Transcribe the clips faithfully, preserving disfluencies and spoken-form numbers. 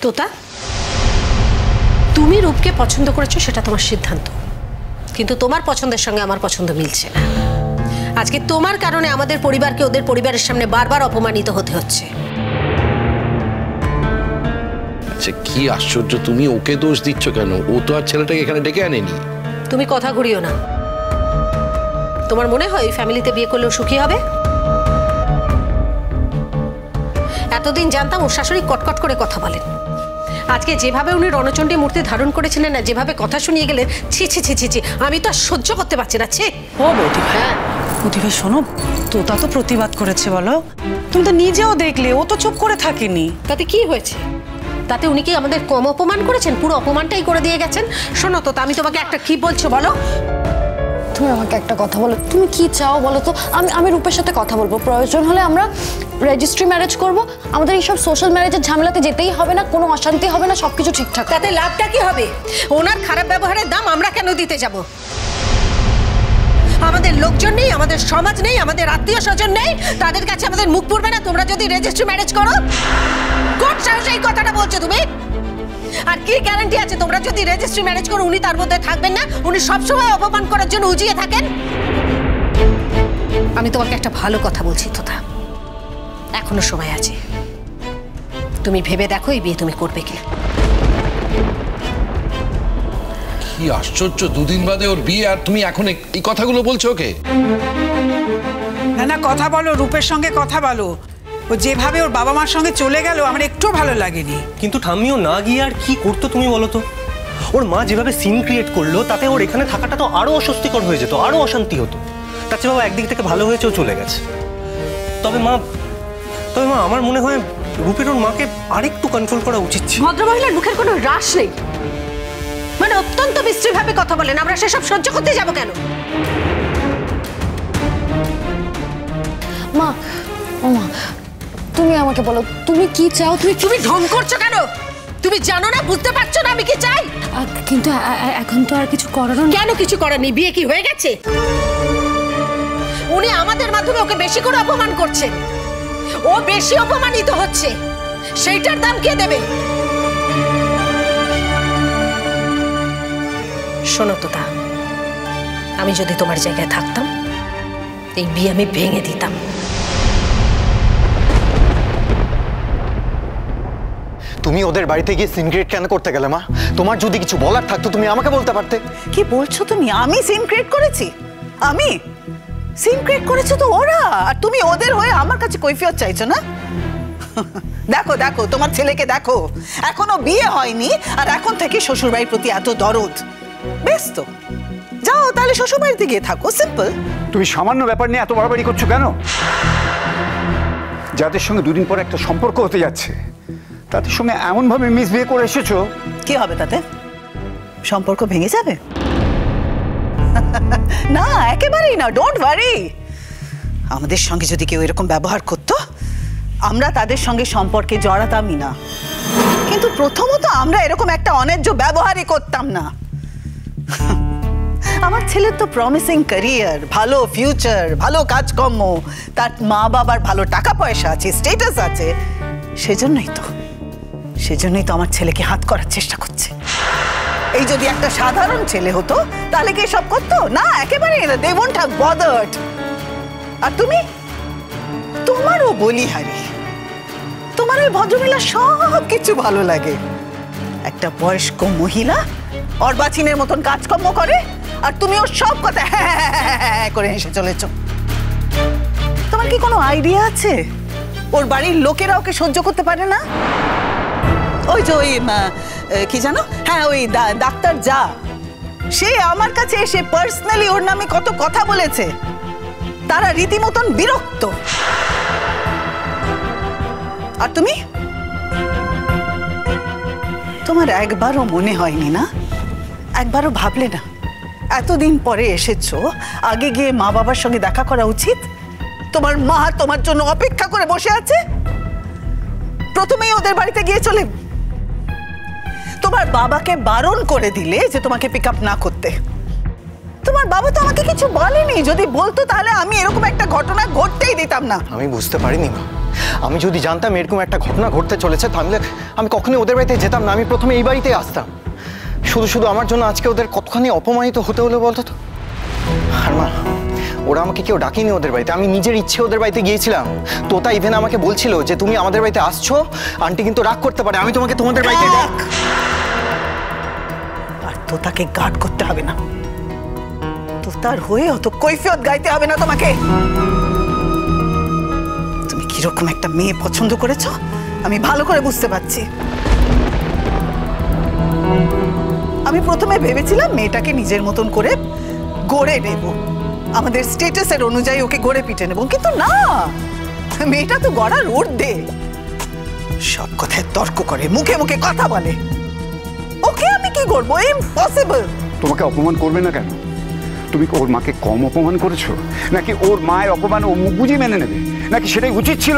তোতা, তুমি রূপকে পছন্দ করেছো সেটা তোমার সিদ্ধান্ত, কিন্তু তোমার পছন্দের সঙ্গে আমার পছন্দ মিলছে না। আজকে তোমার কারণে আমাদের পরিবারকে ওদের পরিবারের সামনে বারবার অপমানিত হতে হচ্ছে। আচ্ছা কি আশ্চর্য, তুমি ওকে দোষ দিচ্ছ কেন? ও তো আর ছেলেটাকে এখানে ডেকে আনেনি। তুমি কথা ঘুরিও না। তোমার মনে হয় এই ফ্যামিলিতে বিয়ে করলেও সুখী হবে? এতদিন জানতাম ওর শাশুড়ি কটকট করে কথা বলেন, আজকে যেভাবে উনি রণচণ্ডী মূর্তি ধারণ করেছিলেন না, যেভাবে কথা শুনিয়ে গেলেন, ছি ছি ছি ছি ছি, আমি তো আর সহ্য করতে পারছি না। ছি ও বৌদি, হ্যাঁ বৌদি ভাই শোনো, তোতা তো প্রতিবাদ করেছে বলো, তুমি তো নিজেও দেখলে ও তো চুপ করে থাকেনি। তাতে কি হয়েছে? তাতে উনি কি আমাদের কম অপমান করেছেন? পুরো অপমানটাই করে দিয়ে গেছেন। শোনো তো, আমি তোমাকে একটা কি বলছো বলো। তুমি আমাকে একটা কথা বলো, তুমি কি চাও বলো তো? আমি আমি রূপের সাথে কথা বলবো, প্রয়োজন হলে আমরা রেজিস্ট্রি ম্যারেজ করব। আমাদের এইসব সোশ্যাল ম্যারেজের ঝামেলাতে যেতেই হবে না, কোনো অশান্তি হবে না, সবকিছু ঠিকঠাক। তাতে লাভটা কি হবে? ওনার খারাপ ব্যবহারের দাম আমরা কেন দিতে যাব? আমাদের লোকজন নেই, আমাদের সমাজ নেই, আমাদের আত্মীয় স্বজন নেই, তাদের কাছে আমাদের মুখ পড়বে না তোমরা যদি রেজিস্ট্রি ম্যারেজ করো? কোন সাহসে এই কথাটা বলছো তুমি? আর কি গ্যারান্টি আছে তোমরা যদি রেজিস্ট্রি ম্যারেজ করো উনি তার মধ্যে থাকবেন না? উনি সবসময় অপমান করার জন্য উজিয়ে থাকেন। আমি তোমাকে একটা ভালো কথা বলছি তোতা, এখনো সময় আছে, তুমি ভেবে দেখো এই বিয়ে তুমি করবে কিনা। কি আশ্চর্য, দুদিন বাদে ওর বিয়ে আর তুমি এখন এই কথাগুলো বলছো ওকে? না না, কথা বলো, রূপের সঙ্গে কথা বলো। ও যেভাবে ওর বাবা মার সঙ্গে চলে গেল আমার একটু ভালো লাগেনি। কিন্তু ঠাম্মিও না গিয়ে আর কি করতো তুমি বলো তো? ওর মা যেভাবে সিন ক্রিয়েট করলো তাতে ওর এখানে থাকাটা তো আরো অস্বস্তিকর হয়ে যেত, আরো অশান্তি হতো। তার চেয়ে বাবা একদিক থেকে ভালো হয়েছে ও চলে গেছে। তবে মা তবে মা আমার মনে হয় রূপের ওর মাকে আরেকটু কন্ট্রোল করা উচিত ছিল। ভদ্রমহিলার মুখের কোনো রাশ নেই, মানে অত্যন্ত বিশ্রীভাবে কথা বলেন, আমরা সেসব সহ্য করতে যাব কেন? মা, ও মা, তুমি আমাকে বলো তুমি কি চাও? তুমি তুমি ঢং করছো কেন? তুমি জানো না, বুঝতে পারছো না আমি কি চাই? কিন্তু এখন তো আর কিছু করার নেই। কেন কিছু করার নেই? বিয়ে কি হয়ে গেছে? উনি আমাদের মাধ্যমে ওকে বেশি করে অপমান করছেন, ও বেশি অপমানিত হচ্ছে, সেইটার দাম কে দেবে? শোনো তোতা, আমি যদি তোমার জায়গায় থাকতাম এই বিয়ে আমি ভেঙে দিতাম। তুমি ওদের বাড়িতে গিয়ে সিন ক্রিয়েট কেন করতে গেলে মা? তোমার যদি কিছু বলার থাকতো তুমি আমাকে বলতে পারতে। কি বলছো তুমি? আমি সিন ক্রিয়েট করেছি? আমি সিন ক্রিয়েট করেছো তো ওরা, আর তুমি ওদের হয়ে আমার কাছে কৈফিয়ত চাইছো না? দেখো দেখো তোমার ছেলেকে দেখো, এখনো বিয়ে হয়নি আর এখন থেকে শ্বশুরবাড়ির প্রতি এত দরদ। বেশ তো, যাও তাহলে শ্বশুরবাড়িতে গিয়ে থাকো, সিম্পল। তুমি সামান্য ব্যাপার নিয়ে এত বাড়াবাড়ি করছো কেন? যাদের সঙ্গে দুদিন পর একটা সম্পর্ক হতে যাচ্ছে তাদের সঙ্গে এমন ভাবে মিসবিহেভ করে এসেছো। কি হবে তাতে? সম্পর্ক ভেঙে যাবে? না, একেবারেই না, ডোন্ট ওয়ারি। আমাদের সঙ্গে যদি কেউ এরকম ব্যবহার করতো আমরা তাদের সঙ্গে সম্পর্কে জড়াতামই না। কিন্তু প্রথমত আমরা এরকম একটা অন্যায্য ব্যবহারই করতাম না। আমার ছেলের তো প্রমিসিং ক্যারিয়ার, ভালো ফিউচার, ভালো কাজকর্ম, তার মা বাবার ভালো টাকা পয়সা আছে, স্ট্যাটাস আছে, সেজন্যই তো সেজন্যই তো আমার ছেলেকে হাত করার চেষ্টা করছে। এই যদি একটা সাধারণ ছেলে হতো তাহলে কি সব করতো না? একেবারে দে ওন্ট হ্যাভ বদার্ড। আর তুমি, তোমারও বলিহারি, তোমার ওই ভদ্রমহিলা সব কিছু ভালো লাগে। একটা বয়স্ক মহিলা অর্বাচীনের মতন কাজকর্ম করে আর তুমি ওর সব কথা হ্যাঁ করে হেসে চলেছ। তোমার কি কোনো আইডিয়া আছে ওর বাড়ির লোকেরা ওকে সহ্য করতে পারে না? ওই যে ওই কি জানো, হ্যাঁ ওই ডাক্তার যা, সে আমার কাছে এসে পার্সোনালি ওর নামে কত কথা বলেছে, তারা রীতিমতন বিরক্ত। আর তুমি, তোমার একবারও মনে হয়নি না, একবারও ভাবলে না এতদিন পরে এসেছো, আগে গিয়ে মা বাবার সঙ্গে দেখা করা উচিত? তোমার মা তোমার জন্য অপেক্ষা করে বসে আছে, প্রথমেই ওদের বাড়িতে গিয়ে চলে তোমার বাবাকে বারণ করে দিলে যে তোমাকে পিক আপ না করতে। তোমার বাবা তো আমাকে কিছু বলেনি, যদি বলতো তাহলে আমি এরকম একটা ঘটনা ঘটতেই দিতাম না। আমি বুঝতে পারিনি মা, আমি যদি জানতাম এরকম একটা ঘটনা ঘটতে চলেছে তাহলে আমি কখনোই ওদের বাড়িতে যেতাম না। আমি প্রথমে এই বাড়িতে আসতাম। শুধু শুধু আমার জন্য আজকে ওদের কতখানি অপমানিত হতে হলো বলতো তো। আর মা, ওরা আমাকে কেউ ডাকেনি ওদের বাড়িতে, আমি নিজের ইচ্ছে ওদের বাড়িতে গিয়েছিলাম। তোতা ইভেন আমাকে বলছিল যে তুমি আমাদের বাড়িতে আসছো, আন্টি কিন্তু রাগ করতে পারে, আমি তোমাকে তোমাদের বাড়িতে ডাক। আর তোতাকে গার্ড করতে হবে না, তোতার হয়ে অত কৈফিয়ত গাইতে হবে না তোমাকে। তুমি কিরকম একটা মেয়ে পছন্দ করেছো আমি ভালো করে বুঝতে পারছি। আমি প্রথমে ভেবেছিলাম মেয়েটাকে নিজের মতন করে গড়ে নেব, আমাদের স্ট্যাটাসের অনুযায়ী ওকে গড়ে পিটে নেব, কিন্তু না, মেয়েটা তো গড়ার ঊর্ধ্বে। সব কথায় তর্ক করে, মুখে মুখে কথা বলে। ওকে আমি কি করবো? ইম্পসিবল। তোমাকে অপমান করবে না কেন? তুমি কি ওর মাকে কম অপমান করেছো, নাকি ওর মায়ের অপমান ও মুখ বুঝিয়ে মেনে নেবে, নাকি সেটাই উচিত ছিল?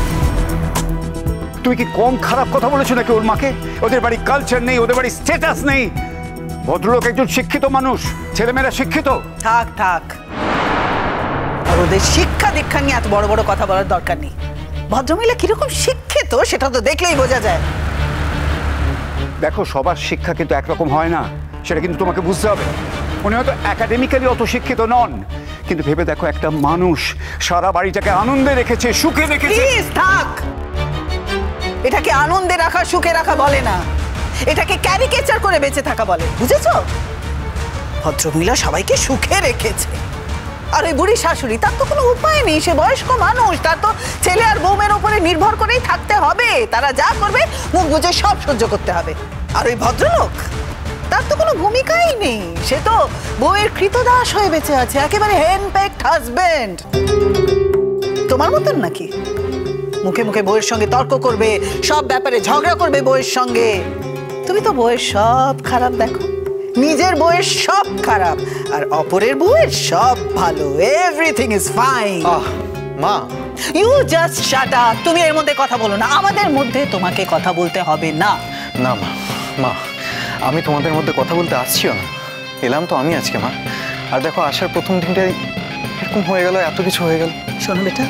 তুমি কি কম খারাপ কথা বলেছো নাকি ওর মাকে? ওদের বাড়ি কালচার নেই, ওদের বাড়ি স্ট্যাটাস নেই। ভদ্রলোক একজন শিক্ষিত মানুষ, ছেলেমেয়েরা শিক্ষিত। থাক থাক, আর ওদের শিক্ষা দীক্ষা নিয়ে এত বড় বড় কথা বলার দরকার নেই। ভদ্রমহিলা কিরকম শিক্ষিত সেটা তো দেখলেই বোঝা যায়। দেখো, সবার শিক্ষা কিন্তু একরকম হয় না, সেটা কিন্তু তোমাকে বুঝতে হবে। উনি হয়তো একাডেমিক্যালি অত শিক্ষিত নন, কিন্তু ভেবে দেখো, একটা মানুষ সারা বাড়িটাকে আনন্দে রেখেছে, সুখে রেখেছে। প্লিজ থাক, এটাকে আনন্দে রাখা সুখে রাখা বলে না, এটাকে ক্যারিকেচার করে বেঁচে থাকা বলে, বুঝেছো? ভদ্রমহিলা সবাইকে সুখে রেখেছে। আর ওই বুড়ি শাশুড়ি, তার তো কোনো উপায় নেই, সে বয়স্ক মানুষ, তার তো ছেলে আর বউমের উপরে নির্ভর করেই থাকতে হবে। তারা যা করবে মুখ বুঝে সব সহ্য করতে হবে। আর ওই ভদ্রলোক, তার তো কোনো ভূমিকাই নেই, সে তো বউয়ের কৃতদাস হয়ে বেঁচে আছে, একেবারে হ্যান্ডপ্যাকড হাজবেন্ড। তোমার মতন নাকি মুখে মুখে বউয়ের সঙ্গে তর্ক করবে, সব ব্যাপারে ঝগড়া করবে বউয়ের সঙ্গে? তুমি তো বউয়ের সব খারাপ দেখো, নিজের বউয়ের সব খারাপ আর অপরের বউয়ের সব ভালো। Everything is fine. আহ মা, ইউ জাস্ট শাট আপ। তুমি এর মধ্যে কথা বলো না, আমাদের মধ্যে তোমাকে কথা বলতে হবে না। না মা, মা আমি তোমাদের মধ্যে কথা বলতে আসছিও না, এলাম তো আমি আজকে মা। আর দেখো, আসার প্রথম দিনটাই এরকম হয়ে গেল, এত কিছু হয়ে গেল। শোনো বেটা,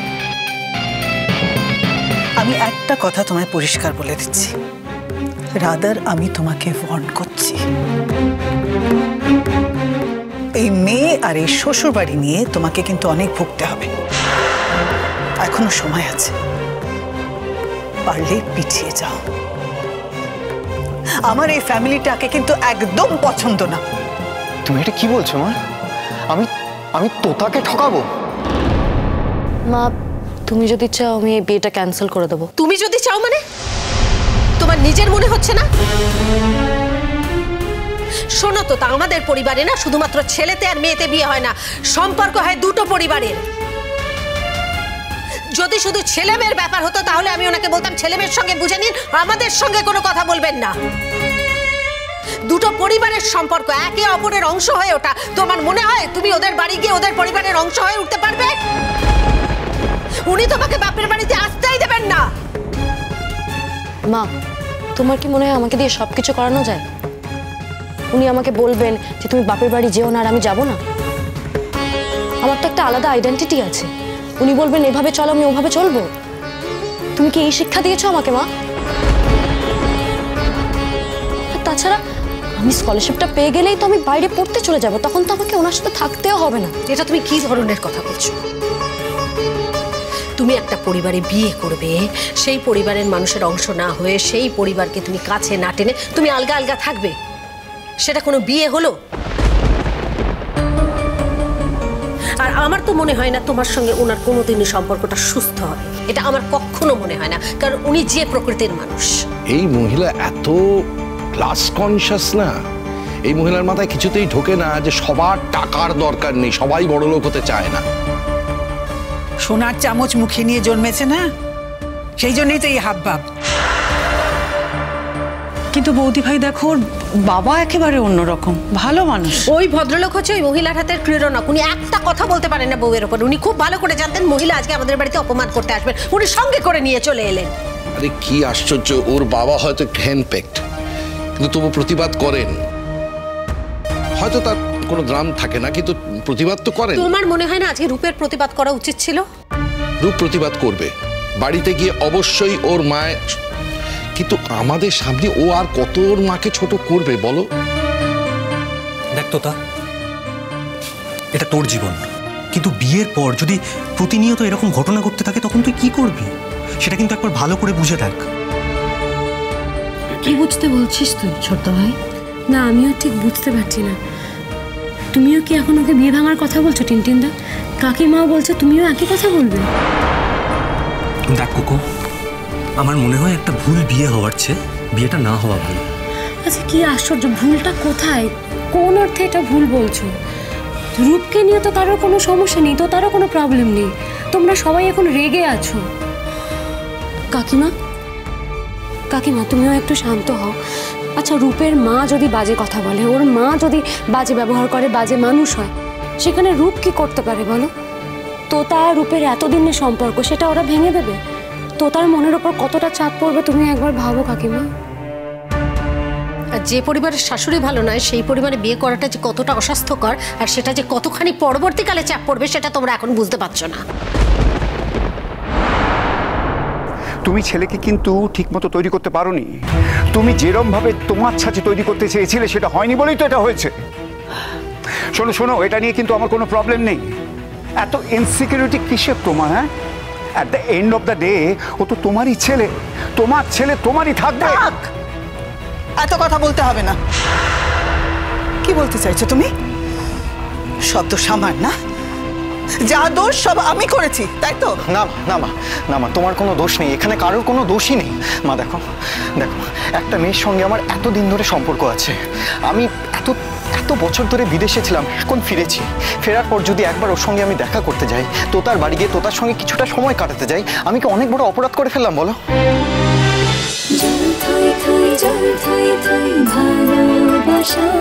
আমি একটা কথা তোমায় পরিষ্কার বলে দিচ্ছি, রাদার আমি তোমাকে ওয়ার্ন করছি, এই মেয়ে আর এই শ্বশুর বাড়ি নিয়ে তোমাকে কিন্তু অনেক ভুগতে হবে। এখনো সময় আছে, পারলে পিছিয়ে যাও। আমার এই ফ্যামিলিটাকে কিন্তু একদম পছন্দ না। তুমি এটা কি বলছো মা? আমি আমি তোতাকে ঠকাবো? মা, তুমি যদি চাও আমি এই বিয়েটা ক্যান্সেল করে দেবো। তুমি যদি চাও মানে? তোমার নিজের মনে হচ্ছে না? শোনো তো, তা আমাদের পরিবারে না শুধুমাত্র ছেলেতে আর মেয়েতে বিয়ে হয় না, সম্পর্ক হয় দুটো পরিবারের। যদি শুধু ছেলে মেয়ের ব্যাপার হতো তাহলে আমি ওনাকে বলতাম ছেলে মেয়ের সঙ্গে বুঝে নিন, আমাদের সঙ্গে কোনো কথা বলবেন না। দুটো পরিবারের সম্পর্ক, একে অপরের অংশ হয়ে ওঠা। তোমার মনে হয় তুমি ওদের বাড়ি গিয়ে ওদের পরিবারের অংশ হয়ে উঠতে পারবে? উনি তোমাকে বাপের বাড়িতে আসতেই দেবেন না। মা, তোমার কি মনে হয় আমাকে দিয়ে সবকিছু করানো যায়? উনি আমাকে বলবেন যে তুমি বাপের বাড়ি যেও না আর আমি যাব না? আমার তো একটা আলাদা আইডেন্টিটি আছে। উনি বলবেন এভাবে চলো, আমি ওভাবে চলবো। তুমি কি এই শিক্ষা দিয়েছো আমাকে মা? আর তাছাড়া আমি স্কলারশিপটা পেয়ে গেলেই তো আমি বাইরে পড়তে চলে যাব, তখন তো আমাকে ওনার সাথে থাকতেও হবে না। এটা তুমি কি ধরনের কথা বলছো? তুমি একটা পরিবারে বিয়ে করবে, সেই পরিবারের মানুষের অংশ না হয়ে সেই পরিবারকে তুমি কাছে না টেনে তুমি আলগা আলগা থাকবে, সেটা কোনো বিয়ে হলো? আর আমার তো মনে হয় না তোমার সঙ্গে ওনার কোনোদিনই সম্পর্কটা সুস্থ হবে, এটা আমার কখনো মনে হয় না, কারণ উনি যে প্রকৃতির মানুষ। এই মহিলা এত ক্লাস কনসিয়াস না, এই মহিলার মাথায় কিছুতেই ঢোকে না যে সবার টাকার দরকার নেই, সবাই বড়লোক হতে চায় না। সোনার চামচ মুখে নিয়ে জন্মেছে না, সেই জন্যই তো এই হাব ভাব। কিন্তু বৌদি ভাই দেখো, ওর বাবা একেবারে অন্যরকম, ভালো মানুষ। ওই ভদ্রলোক হচ্ছে ওই মহিলার হাতের ক্রীড়নক। উনি একটা কথা বলতে পারেন না বউয়ের ওপর। উনি খুব ভালো করে জানতেন মহিলা আজকে আমাদের বাড়িতে অপমান করতে আসবেন, উনি সঙ্গে করে নিয়ে চলে এলেন। আরে কি আশ্চর্য, ওর বাবা হয়তো হ্যান্ডপ্যাকড, কিন্তু তবু প্রতিবাদ করেন। হয়তো তার কোনো দ্রাম থাকে না, কিন্তু প্রতিবাদ তো করেন। তোমার মনে হয় না আজকে রূপের প্রতিবাদ করা উচিত ছিল? রূপ প্রতিবাদ করবে, বাড়িতে গিয়ে অবশ্যই ওর মায়ের, কিন্তু আমাদের সামনে ও আর কত ওর মাকে ছোট করবে বলো? দেখ তোতা, এটা তোর জীবন, কিন্তু বিয়ের পর যদি প্রতিনিয়ত এরকম ঘটনা ঘটতে থাকে তখন তুই কি করবি সেটা কিন্তু একবার ভালো করে বুঝে দেখ। কি বুঝতে বলছিস তুই ছোট ভাই? না আমিও ঠিক বুঝতে পারছি না। তুমিও কি এখন ওকে বিয়ে ভাঙার কথা বলছো টিনটিনদা? কাকিমাও বলছো, তুমিও একই কথা বলবে? দেখ কোকো, আমার মনে হয় একটা ভুল বিয়ে হওয়ার চেয়ে বিয়েটা না হওয়া ভালো। আচ্ছা কি আশ্চর্য, ভুলটা কোথায়? কোন অর্থে এটা ভুল বলছো? রূপকে নিয়ে তো কারোর কোনো সমস্যা নেই, তো তারও কোনো প্রবলেম নেই। তোমরা সবাই এখন রেগে আছো। কাকিমা কাকিমা তুমিও একটু শান্ত হও। আচ্ছা রূপের মা যদি বাজে কথা বলে, ওর মা যদি বাজে ব্যবহার করে, বাজে মানুষ হয়, সেখানে রূপ কি করতে পারে বলো? তোতা আর রূপের এতদিনের সম্পর্ক, সেটা ওরা ভেঙে দেবে? তোতার মনের ওপর কতটা চাপ পড়বে তুমি একবার ভাবো কাকিমা। আর যে পরিবারের শাশুড়ি ভালো নয় সেই পরিবারে বিয়ে করাটা যে কতটা অস্বাস্থ্যকর আর সেটা যে কতখানি পরবর্তীকালে চাপ পড়বে সেটা তোমরা এখন বুঝতে পারছো না। তুমি ছেলেকে কিন্তু ঠিকমতো তৈরি করতে পারোনি। তুমি যেরকম ভাবে তোমার ছাঁচে তৈরি করতে চেয়েছিলে সেটা হয়নি বলেই তো এটা হয়েছে। শোনো শোনো, এটা নিয়ে কিন্তু আমার কোনো প্রবলেম নেই। এত ইনসিকিউরিটি কিসের তোমার? হ্যাঁ, at the end of the day ও তো তোমারই ছেলে, তোমার ছেলে তোমারই থাকবে। এত কথা বলতে হবে না। কি বলতে চাইছো তুমি? শব্দ সামার না, যা দোষ সব আমি করেছি, তাই তো? না না মা, না মা, তোমার কোনো দোষ নেই, এখানে কারোর কোনো দোষই নেই। মা দেখো দেখো, একটা মেয়ের সঙ্গে আমার এত দিন ধরে সম্পর্ক আছে। আমি এত এত বছর ধরে বিদেশে ছিলাম, এখন ফিরেছি। ফেরার পর যদি একবার ওর সঙ্গে আমি দেখা করতে যাই, তোতার বাড়ি গিয়ে তোতার সঙ্গে কিছুটা সময় কাটাতে যাই, আমি কি অনেক বড় অপরাধ করে ফেললাম বলো? ভালোবাসা